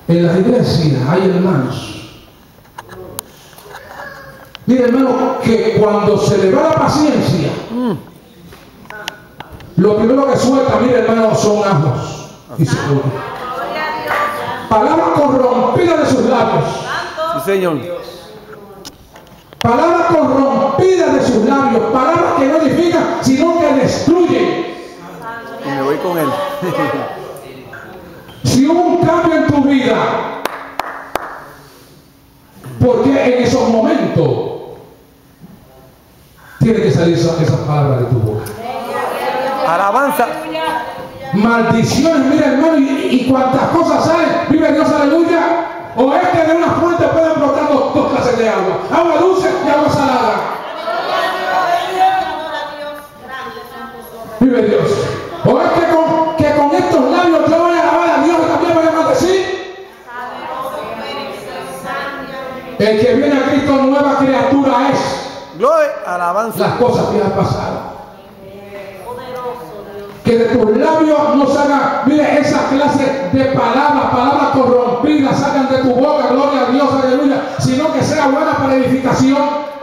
En las iglesias hay hermanos. Mire, hermano, que cuando se le va la paciencia, lo primero que suelta, mire, hermano, son ajos y cebolla. Palabras corrompidas de sus labios. Sí, Señor. Palabras corrompidas de sus labios. Palabras que no edifican, sino que destruyen. Y me voy con él. Si hubo un cambio en tu vida, porque en esos momentos tiene que salir esas palabras de tu boca. Alabanza. Maldiciones, mira, hermano, y cuantas cosas salen, vive Dios, aleluya. O es que de una fuente pueden brotar dos clases de agua: agua dulce y agua salada. Vive Dios. O es que con estos labios yo voy a alabar a Dios y también voy a maldecir. El que viene a Cristo, nueva criatura es. Gloria, alabanza. Las cosas que han pasado. Que de tus labios no salgan, mire, esa clase de palabras corrompidas salgan de tu boca, gloria a Dios, aleluya, sino que sea buena para edificación.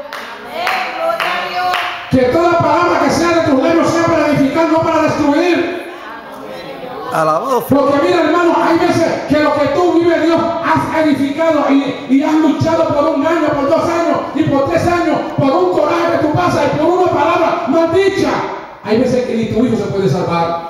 Que toda palabra que sea de tus labios sea para edificar, no para destruir. Alabado. Porque mira, hermano, hay veces que lo que tú, vive Dios, has edificado y has luchado por 1 año, por 2 años y por 3 años, por un coraje que tú pasas y por una palabra mal dicha. Hay veces que ni tu hijo se puede salvar.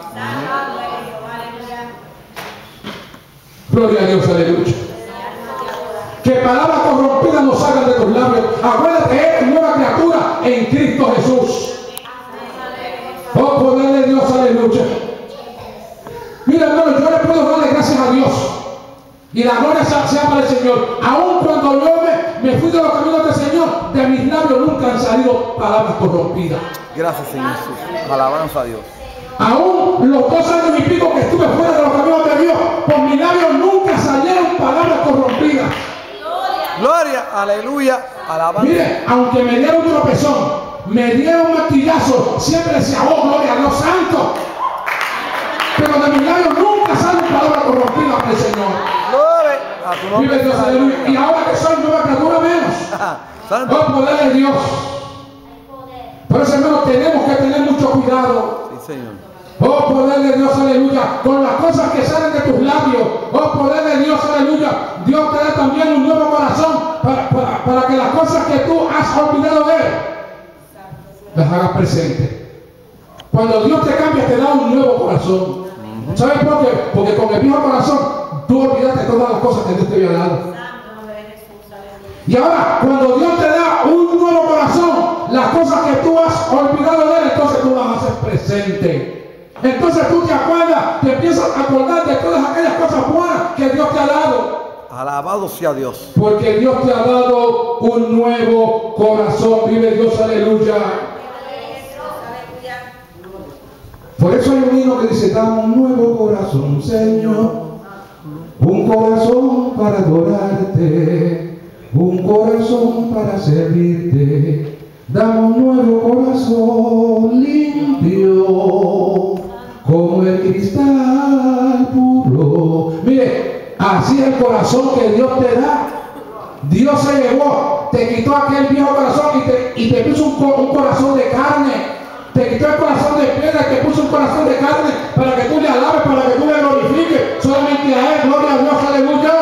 Gloria a Dios, aleluya. Que palabras corrompidas no salgan de tus labios. Acuérdate, eres nueva criatura en Cristo Jesús. Oh, poder de Dios, aleluya. Mira, hermano, yo le puedo darle gracias a Dios. Y la gloria sea para el Señor. Aun cuando yo me fui de los caminos del Señor, de mis labios nunca han salido palabras corrompidas. Gracias, Señor Jesús. Alabanza a Dios. Aún los 2 años y pico que estuve fuera de los caminos de Dios, por mis labios nunca salieron palabras corrompidas. Gloria, aleluya, alabanza. Mire, aunque me dieron un tropezón, me dieron un martillazo, siempre decía, oh, gloria a Dios santo. Pero de mis labios nunca salen palabras corrompidas para el Señor. Gloria a tu nombre. Vive Dios, aleluya. Y ahora que soy nueva criatura menos. Oh, poder de Dios. Por eso, hermano, tenemos que tener mucho cuidado. Sí, Señor. Oh, poder de Dios, aleluya, con las cosas que salen de tus labios. Oh, poder de Dios, aleluya. Dios te da también un nuevo corazón para que las cosas que tú has olvidado de Él las hagas presentes. Cuando Dios te cambia, te da un nuevo corazón. ¿Sabes por qué? Porque con el viejo corazón tú olvidaste todas las cosas que Dios te había dado. Y ahora, cuando Dios te da un nuevo corazón, las cosas que tú has olvidado de Él, entonces tú las haces presentes. Entonces tú te acuerdas, te empiezas a acordar de todas aquellas cosas buenas que Dios te ha dado. Alabado sea Dios. Porque Dios te ha dado un nuevo corazón. Vive Dios, aleluya. Por eso hay un himno que dice, dame un nuevo corazón, Señor. Un corazón para adorarte. Un corazón para servirte. Dame un nuevo corazón limpio, como el cristal puro. Mire, así es el corazón que Dios te da. Dios se llevó, te quitó aquel viejo corazón y te puso un corazón de carne. Te quitó el corazón de piedra y te puso un corazón de carne para que tú le alabes, para que tú le glorifiques. Solamente a Él, gloria a Dios, aleluya.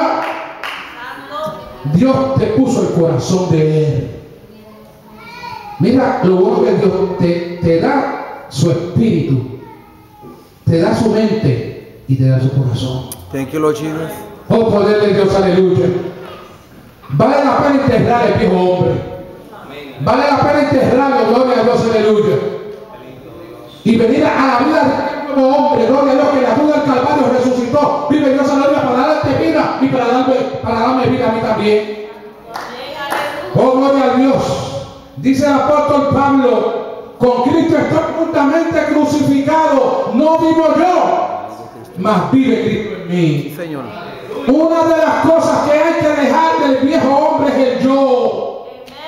Dios te puso el corazón de Él. Mira lo bueno que Dios te da su espíritu, te da su mente y te da su corazón. Thank you, Lord Jesus. Oh, poder de Dios, aleluya. Vale la pena enterrar el viejo hombre. Vale la pena enterrarlo, gloria a Dios, aleluya. Y venir a la vida de un nuevo hombre, gloria a Dios, que la cruz del Calvario resucitó. Vive Dios, aleluya, para darte vida y para darme vida a mí también. Oh, gloria a Dios. Dice el apóstol Pablo, con Cristo estoy juntamente crucificado, no vivo yo, mas vive Cristo en mí. Señor. Una de las cosas que hay que dejar del viejo hombre es el yo.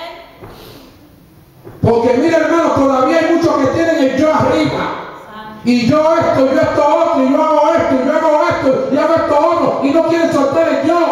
Porque mira, hermano, todavía hay muchos que tienen el yo arriba. Y yo esto otro, y yo hago esto, y yo hago esto, y hago esto otro, y no quieren soltar el yo.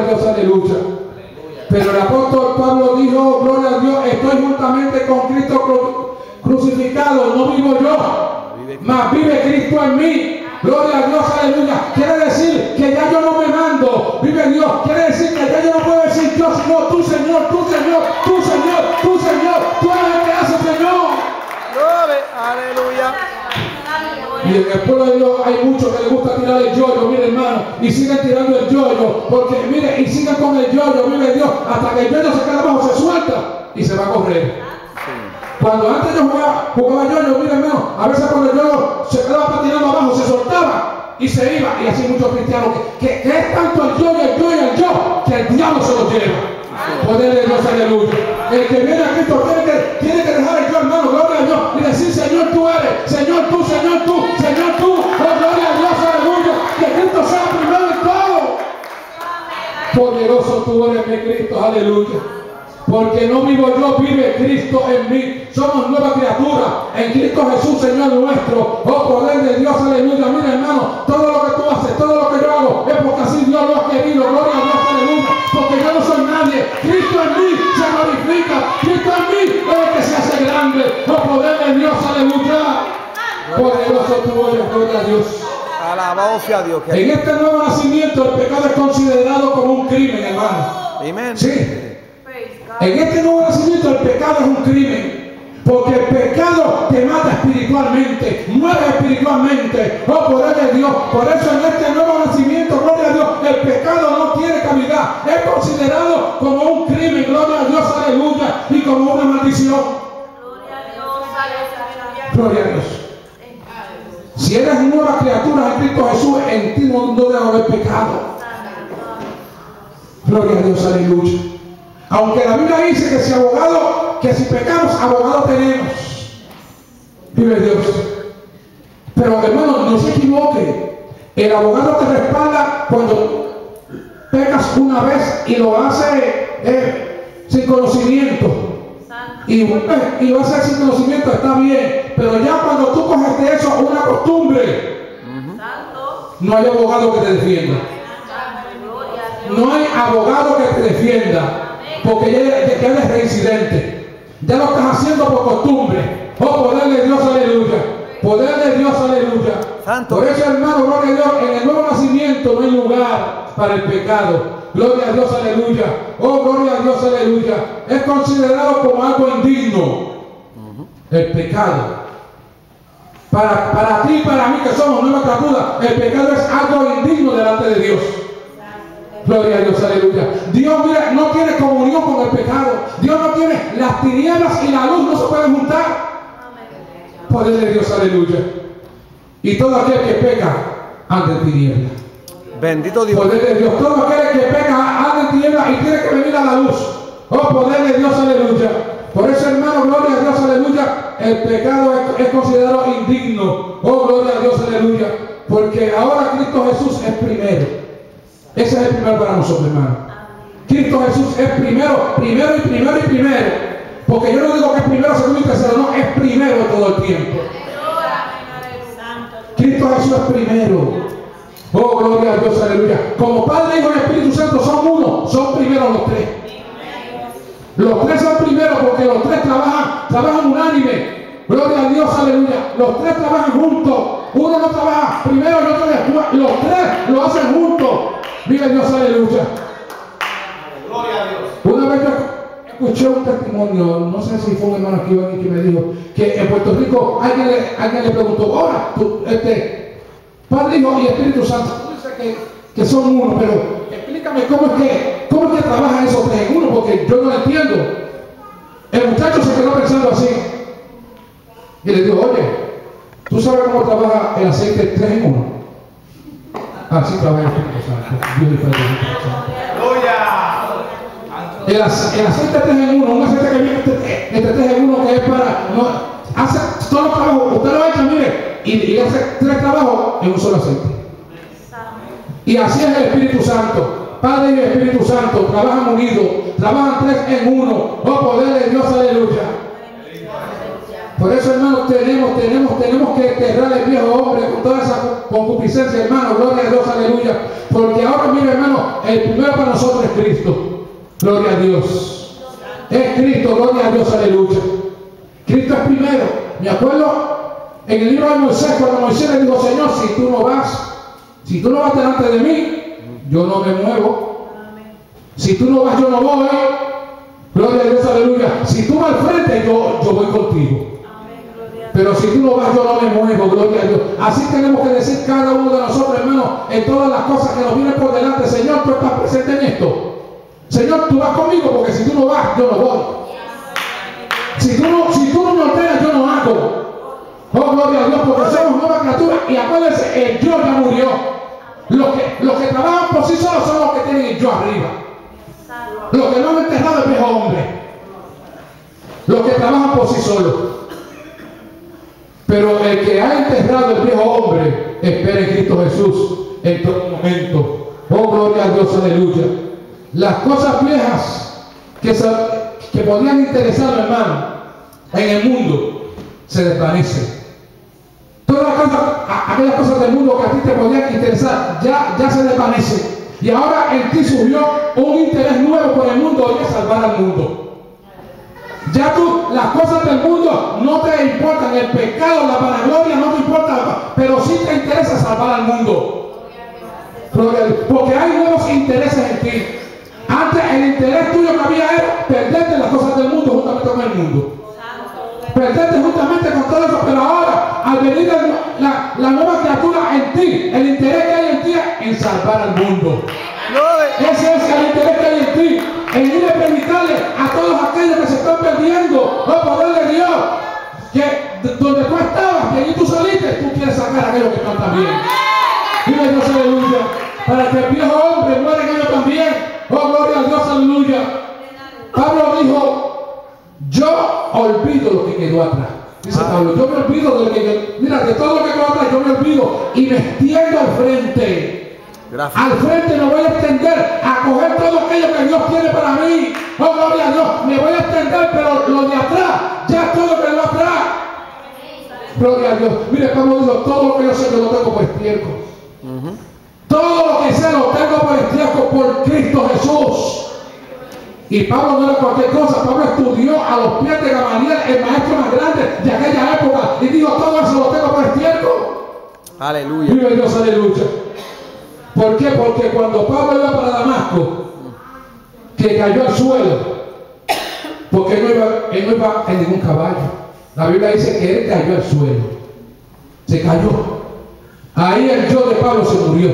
Dios, aleluya. Pero el apóstol Pablo dijo, gloria a Dios, estoy juntamente con Cristo crucificado, no vivo yo, mas vive Cristo en mí. Gloria a Dios, aleluya. Quiere decir que ya yo no me mando, vive Dios. Quiere decir que ya yo no puedo decir yo, sino tú, Señor, tú, Señor, tú, Señor, tú, Señor. Tú eres el que hace, Señor. Gloria, aleluya. Y en el pueblo de Dios hay muchos que les gusta tirar el yoyo, mire hermano, y siguen tirando el yoyo, porque mire, y siguen con el yoyo, mire Dios, hasta que el yoyo se queda abajo, se suelta y se va a correr. Cuando antes yo jugaba yoyo, mire hermano, a veces cuando el yoyo se quedaba patinando abajo, se soltaba y se iba, y así muchos cristianos, que es tanto el yo, que el diablo se lo lleva. Poder de Dios, aleluya. El que viene a Cristo tiene que dejar el yo, hermano, gloria a Dios, y decir, Señor, tú eres, Señor, tú, Señor, tú, Señor, tú, oh, gloria a Dios, aleluya, que Cristo sea primero en todo. Poderoso tú eres, mi Cristo, aleluya. Porque no vivo yo, vive Cristo en mí. Somos nueva criatura en Cristo Jesús, Señor nuestro. Oh, poder de Dios, aleluya. Mira, hermano, todo lo que tú haces, todo lo que yo hago, es porque así Dios lo ha querido. Gloria a Dios, aleluya. Porque yo no soy nadie. Cristo en mí se glorifica. Cristo en mí es el que se hace grande. Oh, poder de Dios, aleluya. Poderoso tú eres, gloria a Dios. Alabado sea Dios. En este nuevo nacimiento, el pecado es considerado como un crimen, hermano. Amén. Sí. En este nuevo nacimiento el pecado es un crimen, porque el pecado te mata espiritualmente, muere espiritualmente, oh poder de Dios. Por eso en este nuevo nacimiento, gloria a Dios, el pecado no tiene cabida, es considerado como un crimen, gloria a Dios, aleluya, y como una maldición. Gloria a Dios, aleluya. Gloria a Dios. Si eres nueva criatura en Cristo Jesús, en ti no debe haber pecado. Gloria a Dios, aleluya. Aunque la Biblia dice que si pecamos, abogado tenemos. Vive Dios. Pero hermano, no se equivoque. El abogado te respalda cuando pecas una vez y lo hace sin conocimiento. Y lo hace sin conocimiento, está bien. Pero ya cuando tú coges de eso una costumbre, no hay abogado que te defienda. No hay abogado que te defienda. Porque ya eres reincidente, ya lo estás haciendo por costumbre. Oh, poder de Dios, aleluya. Poder de Dios, aleluya. Santo. Por eso, hermano, gloria a Dios, en el nuevo nacimiento no hay lugar para el pecado. Gloria a Dios, aleluya. Oh, gloria a Dios, aleluya. Es considerado como algo indigno el pecado. Para ti y para mí que somos nueva criatura, el pecado es algo indigno delante de Dios. Gloria a Dios, aleluya. Dios, mira, no tiene comunión con el pecado. Dios no tiene, las tinieblas y la luz no se pueden juntar. Poder de Dios, aleluya. Y todo aquel que peca anda en tinieblas. Bendito Dios. Poder de Dios. Todo aquel que peca anda en tinieblas y tiene que venir a la luz. Oh, poder de Dios, aleluya. Por eso, hermano, gloria a Dios, aleluya. El pecado es considerado indigno. Oh, gloria a Dios, aleluya. Porque ahora Cristo Jesús es primero. Ese es el primero para nosotros, hermano. Cristo Jesús es primero. Porque yo no digo que es primero, segundo y tercero, no, es primero todo el tiempo. Cristo Jesús es primero. Oh, gloria a Dios, aleluya. Como Padre, Hijo y Espíritu Santo son uno, son primeros los tres. Los tres son primeros porque los tres trabajan unánime. Gloria a Dios, aleluya. Los tres trabajan juntos. Uno no trabaja primero y otro después. Los tres lo hacen juntos. Vive Dios, aleluya. Gloria a Dios. Una vez yo escuché un testimonio, no sé si fue un hermano aquí que me dijo que en Puerto Rico alguien le preguntó, ahora, Padre, Hijo y Espíritu Santo, tú dices que son uno, pero explícame cómo es que trabajan esos tres en uno, porque yo no lo entiendo. El muchacho se quedó pensando así y le dijo, oye, ¿tú sabes cómo trabaja el aceite 3 en 1? Así trabaja el Espíritu Santo. Dios y Padre. El aceite 3 en 1, un aceite que viene este 3 en 1 que es para, hace todos los trabajos, usted lo echa, mire, y hace 3 trabajos en un solo aceite. Y así es el Espíritu Santo. Padre y Espíritu Santo trabajan unidos, trabajan 3 en 1. Oh, poder de Dios, aleluya. Por eso, hermano, tenemos que enterrar el viejo hombre con toda esa concupiscencia, hermano. Gloria a Dios, aleluya. Porque ahora, mire, hermano, el primero para nosotros es Cristo. Gloria a Dios. Es Cristo, gloria a Dios, aleluya. Cristo es primero. Me acuerdo en el libro de Moisés, cuando Moisés le dijo, Señor, si tú no vas delante de mí, yo no me muevo. Si tú no vas, yo no voy. Gloria a Dios, aleluya. Si tú vas al frente, yo voy contigo. Pero si tú no vas, yo no me muevo, gloria a Dios. Así tenemos que decir cada uno de nosotros, hermano, en todas las cosas que nos vienen por delante. Señor, tú estás presente en esto. Señor, tú vas conmigo, porque si tú no vas, yo no voy. Si tú no me ordenas, yo no hago. Oh, gloria a Dios, porque somos nuevas criaturas. Y acuérdense, el yo ya murió. Los que trabajan por sí solos son los que tienen el yo arriba. Los que no han enterrado el viejo hombre. Los que trabajan por sí solos. Pero el que ha enterrado el viejo hombre espera en Cristo Jesús en todo momento. Oh, gloria a Dios, aleluya. Las cosas viejas que podían interesar, hermano, en el mundo, se desvanecen. Todas aquellas cosas del mundo que a ti te podían interesar, ya se desvanecen. Y ahora en ti surgió un interés nuevo por el mundo, y es salvar al mundo. Ya tú, las cosas del mundo no te importan, el pecado, la vanagloria no te importa, pero sí te interesa salvar al mundo. Porque hay nuevos intereses en ti. Antes el interés tuyo que había era perderte las cosas del mundo juntamente con el mundo. Perderte justamente con todo eso, pero ahora, al venir la nueva criatura en ti, el interés que hay en ti es en salvar al mundo. Ese es el interés que hay en ti, en ir a predicarle a todos aquellos que se están perdiendo, el poder de Dios, que donde tú estabas, que allí tú saliste, tú quieres sacar a aquellos que están también. Dile Dios, aleluya, para que el viejo hombre muera en ellos también. Oh, gloria a Dios, aleluya. Pablo dijo, yo olvido lo que quedó atrás. Dice Pablo, yo me olvido de lo que quedó. Mira, de todo lo que quedó atrás, yo me olvido y me extiendo al frente. Gracias. Al frente me voy a extender a coger todo aquello que Dios tiene para mí. Oh, gloria a Dios, me voy a extender, pero lo de atrás, ya todo quedó atrás. Gloria a Dios. Mire, Pablo dijo, todo lo que yo sé, yo lo tengo por estiércol. Todo lo que sé, lo tengo por estiércol por Cristo Jesús. Y Pablo no era cualquier cosa. Pablo estudió a los pies de Gamaliel, el maestro más grande de aquella época, y dijo, todo eso lo tengo por estiércol. Aleluya. Vive Dios, aleluya. ¿Por qué? Porque cuando Pablo iba para Damasco, que cayó al suelo, porque él no iba en ningún caballo. La Biblia dice que él cayó al suelo. Se cayó. Ahí el yo de Pablo se murió.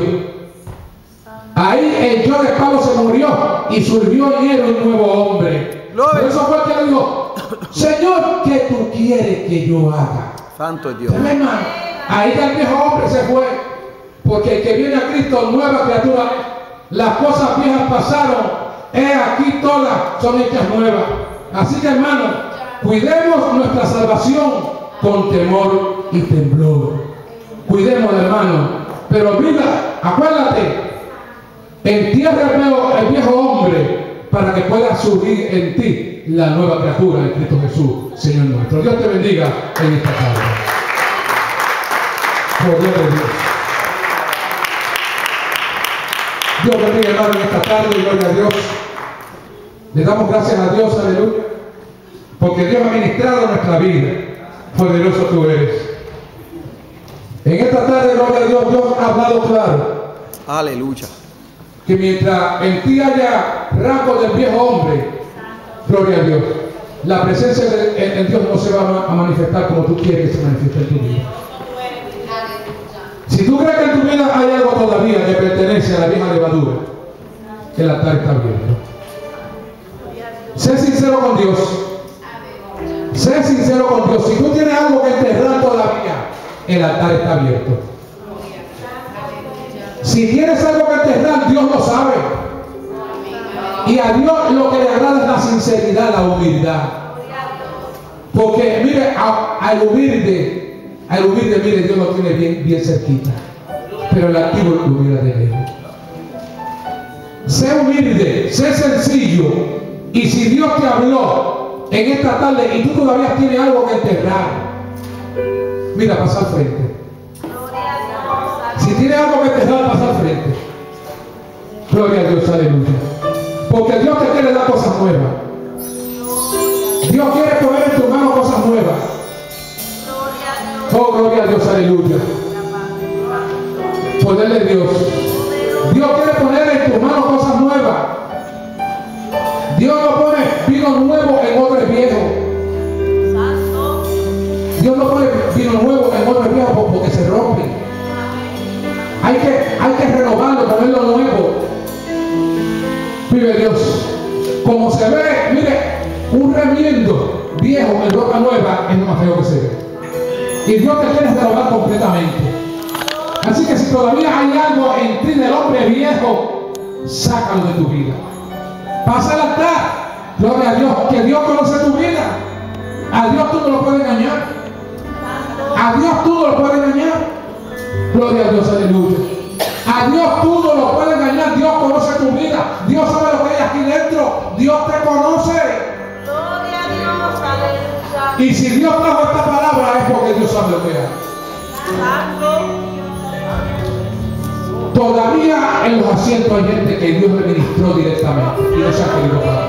Ahí el yo de Pablo se murió y surgió en él un nuevo hombre. Por eso fue que le dijo, Señor, ¿qué tú quieres que yo haga? Santo Dios. Hermano, ahí el viejo hombre se fue. Porque el que viene a Cristo, nueva criatura, las cosas viejas pasaron, aquí todas son hechas nuevas. Así que, hermano, cuidemos nuestra salvación con temor y temblor. Cuidémosla, hermano. Pero mira, acuérdate, entierra el viejo hombre para que pueda surgir en ti la nueva criatura de Cristo Jesús, Señor nuestro. Dios te bendiga en esta tarde. Por Dios de Dios. Dios bendiga, hermano, en esta tarde, gloria a Dios. Le damos gracias a Dios, aleluya, porque Dios ha ministrado nuestra vida. Poderoso tú eres. En esta tarde, gloria a Dios, Dios ha hablado claro. Aleluya. Que mientras en ti haya rasgos del viejo hombre, gloria a Dios, la presencia de Dios no se va a manifestar como tú quieres que se manifieste en tu vida. Si tú crees que en tu vida hay algo todavía que pertenece a la vieja levadura, el altar está abierto. Sé sincero con Dios. Sé sincero con Dios. Si tú tienes algo que enterrar todavía, el altar está abierto. Si tienes algo que enterrar, Dios lo sabe. Y a Dios lo que le agrada es la sinceridad, la humildad. Porque mire, al humilde, mire, Dios lo tiene bien cerquita. Pero el activo lo mira de lejos. Sé humilde, sé sencillo. Y si Dios te habló, en esta tarde y tú todavía tienes algo que enterrar, mira, pasa al frente. Si tienes algo que enterrar, pasa al frente. Gloria a Dios, aleluya. Porque Dios te quiere dar cosas nuevas. Dios quiere poner en tu mano cosas nuevas. Oh, gloria a Dios, aleluya. Ponerle Dios. Dios quiere poner en tu mano cosas nuevas. Dios no pone vino nuevo en odres viejo. Dios no pone vino nuevo en odres viejo porque se rompe. Hay que renovarlo, ponerlo nuevo. Vive Dios. Como se ve, mire, un remiendo viejo en ropa nueva es lo más feo que se ve. Y Dios te quiere renovar completamente. Así que si todavía hay algo en ti del hombre viejo, sácalo de tu vida. Pasa al altar. Gloria a Dios, que Dios conoce tu vida. A Dios tú no lo puedes engañar. A Dios tú no lo puedes engañar. Gloria a Dios, aleluya. A Dios tú no lo puedes engañar. Dios conoce tu vida. Dios sabe lo que hay aquí dentro. Dios te conoce. Gloria a Dios, aleluya. Y si Dios trajo esta palabra es porque Dios sabe lo que hay. Todavía en los asientos hay gente que Dios le ministró directamente y no se ha querido parar.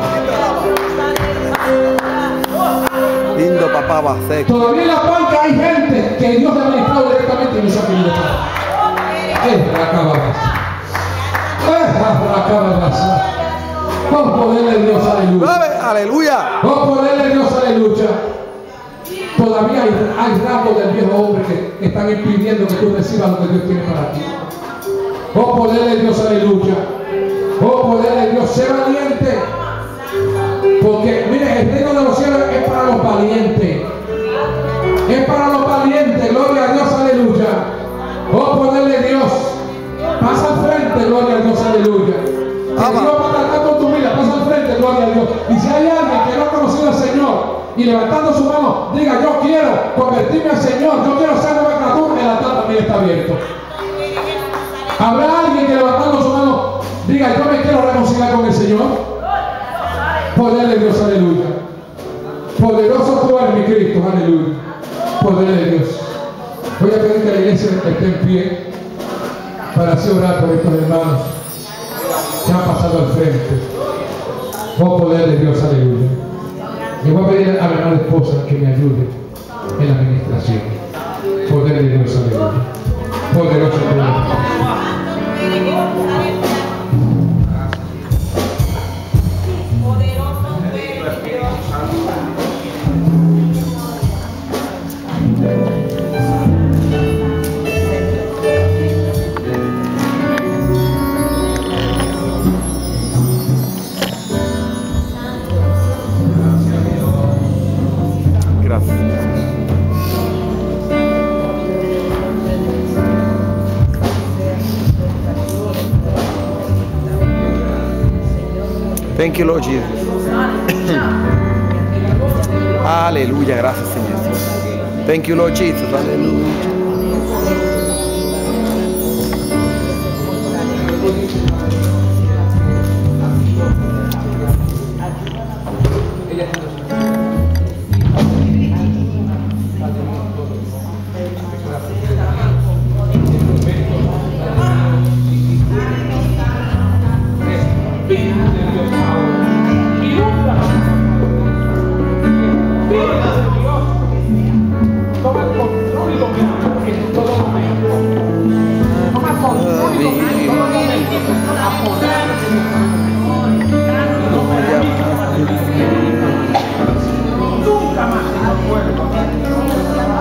Lindo papá va a ser. Todavía en la banca hay gente que Dios le ha ministrado directamente y no se ha querido parar. Es la cabaza. Es la cabaza. Con poder de Dios, aleluya. Aleluya. Con poder de Dios, aleluya. Todavía hay rasgos del viejo hombre que están impidiendo que tú recibas lo que Dios tiene para ti. Oh, poder de Dios, aleluya. Oh, poder de Dios, sé valiente. Porque, mire, el reino de los cielos es para los valientes. Es para los valientes, gloria a Dios, aleluya. Oh, poder de Dios. Pasa al frente, gloria a Dios, aleluya. Que Dios va a tratar con tu vida, pasa al frente, gloria a Dios. Y si hay alguien que no ha conocido al Señor y levantando su mano, diga, yo quiero convertirme al Señor, yo quiero ser nueva criatura, el altar también está abierto. Habrá alguien que levantando su mano diga, yo me quiero reconciliar con el Señor. Poder de Dios, aleluya. Poderoso tú eres, mi Cristo, aleluya. Poder de Dios. Voy a pedir que la iglesia esté en pie para así orar por estos hermanos que han pasado al frente. Oh, poder de Dios, aleluya. Y voy a pedir a mi hermana esposa que me ayude en la administración. Poder de Dios, aleluya. Poderoso tú eres. Thank you, Lord Jesus. Aleluya, gracias, Señor. Thank you, Lord Jesus. Aleluya.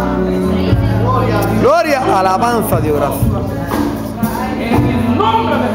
Gloria, alabanza a Dios, gracias. En el nombre de